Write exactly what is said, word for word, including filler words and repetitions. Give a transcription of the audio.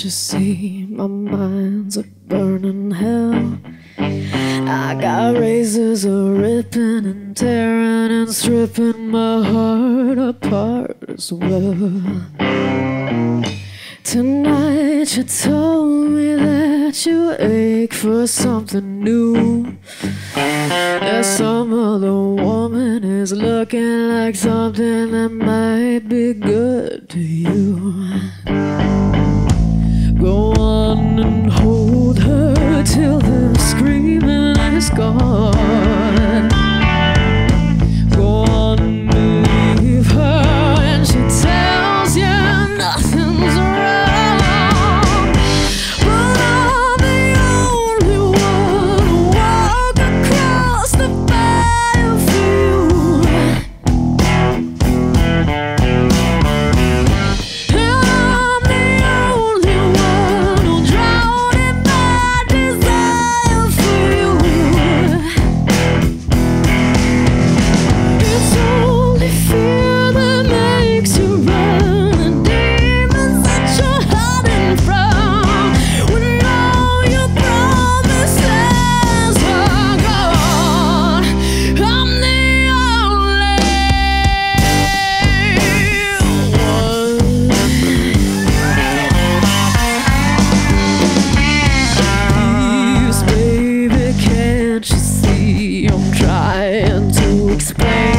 Can't you see my mind's a burning hell? I got razors a ripping and tearing and stripping my heart apart as well. Tonight you told me that you ache for something new, that some other woman is looking like something that might be good to you. Go on and hold her till the screaming is gone. Go on and believe her and she tells you nothing's wrong. But I'm the only one who walk across the fire for you. And I'm the only one who drowned in my desire for you. It's only fear that makes you run, the demons that you're hiding from, when all your promises are gone. I'm the only one. Please, baby, can't you see I'm trying to explain?